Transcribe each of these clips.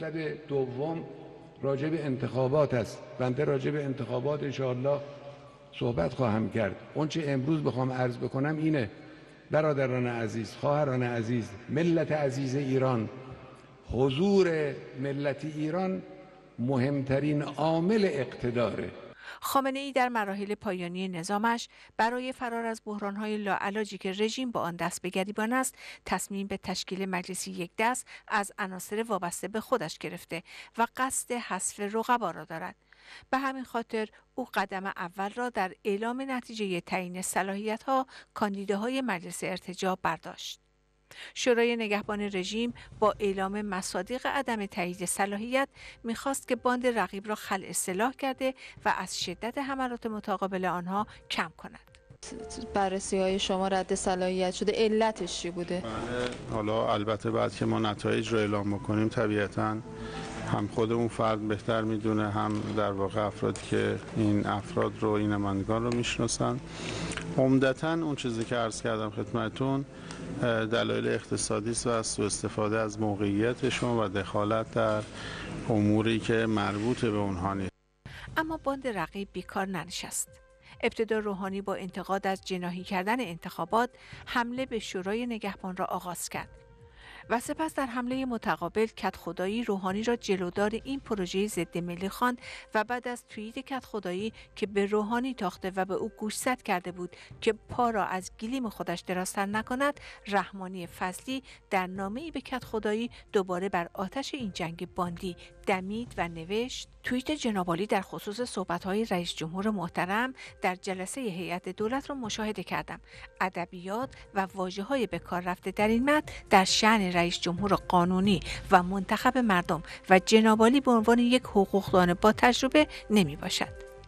مطلب دوم راجع به انتخابات است. بنده راجع به انتخابات انشاءالله صحبت خواهم کرد. اون چه امروز بخوام عرض بکنم اینه: برادران عزیز، خواهران عزیز، ملت عزیز ایران، حضور ملت ایران مهمترین عامل اقتداره. خامنه‌ای در مراحل پایانی نظامش برای فرار از بحران‌های لاعلاجی که رژیم با آن دست به گریبان است، تصمیم به تشکیل مجلسی یک دست از عناصر وابسته به خودش گرفته و قصد حذف رقبا را دارد. به همین خاطر او قدم اول را در اعلام نتیجه تعیین صلاحیت‌ها کاندیداهای مجلس ارتجاع برداشت. شورای نگهبان رژیم با اعلام مصادیق عدم تایید صلاحیت می‌خواست که باند رقیب را خلع سلاح کرده و از شدت حملات متقابل آنها کم کند. بررسی‌های شما رد صلاحیت شده، علتش چی بوده؟ بله، حالا البته بعد که ما نتایج رو اعلام بکنیم طبیعتاً هم خود اون فرد بهتر میدونه، هم در واقع افرادی که این افراد رو، این نمایندگان رو میشناسن. عمدتاً اون چیزی که عرض کردم خدمتتون دلایل اقتصادی است و سوء استفاده از موقعیتشون و دخالت در اموری که مربوط به اونها نیست. اما باند رقیب بیکار ننشست. ابتدا روحانی با انتقاد از جناحی کردن انتخابات حمله به شورای نگهبان را آغاز کرد و سپس در حمله متقابل کدخدایی روحانی را جلودار این پروژه ضد ملی خواند و بعد از توییت کدخدایی که به روحانی تاخته و به او گوشزد کرده بود که پا را از گلیم خودش درازتر نکند، رحمانی فضلی در نامه‌ای به کدخدایی دوباره بر آتش این جنگ باندی دمید و نوشت: توییت جناب عالی در خصوص صحبت‌های رئیس جمهور محترم در جلسه هیئت دولت را مشاهده کردم. ادبیات و واژه‌های به کار رفته در این متن در شأن رئیس جمهور قانونی و منتخب مردم و جناب عالی به عنوان یک حقوقدان با تجربه نمی باشد.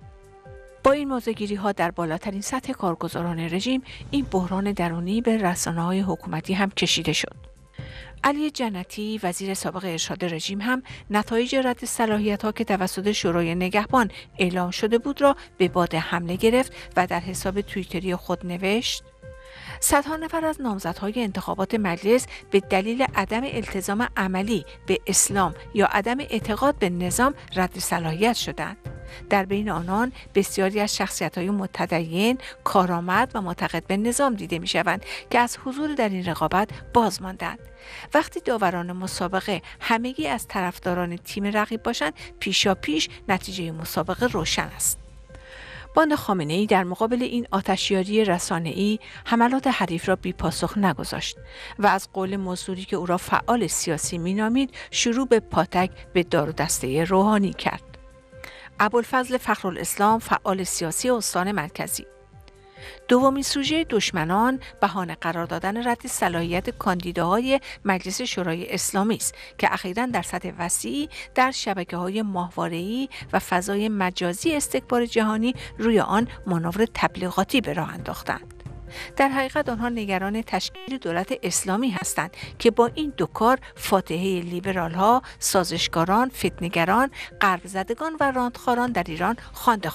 با این موضع‌گیری‌ها در بالاترین سطح کارگزاران رژیم، این بحران درونی به رسانه‌های حکومتی هم کشیده شد. علی جنتی، وزیر سابق ارشاد رژیم، هم نتایج رد صلاحیت‌ها که توسط شورای نگهبان اعلام شده بود را به باد حمله گرفت و در حساب توییتری خود نوشت: صدها نفر از نامزدهای انتخابات مجلس به دلیل عدم التزام عملی به اسلام یا عدم اعتقاد به نظام رد صلاحیت شدند. در بین آنان بسیاری از شخصیت‌های متدین، کارآمد و معتقد به نظام دیده می‌شوند که از حضور در این رقابت باز ماندند. وقتی داوران مسابقه همگی از طرفداران تیم رقیب باشند، پیشاپیش نتیجه مسابقه روشن است. باند خامنه‌ای در مقابل این آتشیاری رسانه‌ای حملات حریف را بی‌پاسخ نگذاشت و از قول مزدوری که او را فعال سیاسی می‌نامید شروع به پاتک به دار و دسته روحانی کرد. ابوالفضل فخرالاسلام، فعال سیاسی استان مرکزی: دومین سوژه دشمنان بهانه قرار دادن رد صلاحیت کاندیداهای مجلس شورای اسلامی است که اخیراً در سطح وسیعی در شبکه‌های ماهواره‌ای و فضای مجازی استکبار جهانی روی آن مانور تبلیغاتی به راه انداختند. در حقیقت آنها نگران تشکیل دولت اسلامی هستند که با این دو کار فاتحه لیبرال‌ها، سازشکاران، فتنه‌گران، غرب‌زدگان و راندخواران در ایران خوانده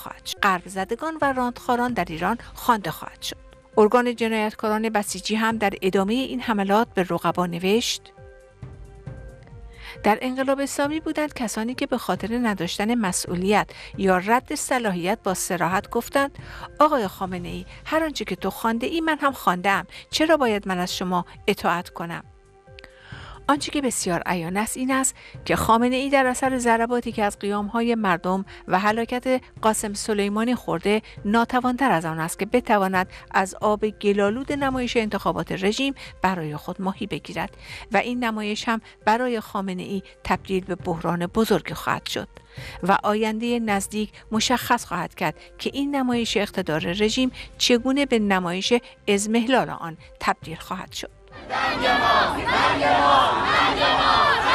خواهد شد. ارگان جنایتکاران بسیجی هم در ادامه این حملات به رقبا نوشت: در انقلاب اسلامی بودند کسانی که به خاطر نداشتن مسئولیت یا رد صلاحیت با صراحت گفتند: آقای خامنه‌ای، هر آنچه که تو خوانده ای من هم خوانده‌ام، چرا باید من از شما اطاعت کنم؟ آنچه که بسیار عیان است این است که خامنه‌ای در اثر ضرباتی که از قیام‌های مردم و هلاکت قاسم سلیمانی خورده ناتوان‌تر از آن است که بتواند از آب گلالود نمایش انتخابات رژیم برای خود ماهی بگیرد و این نمایش هم برای خامنه‌ای تبدیل به بحران بزرگی خواهد شد و آینده نزدیک مشخص خواهد کرد که این نمایش اقتدار رژیم چگونه به نمایش اضمحلال آن تبدیل خواهد شد.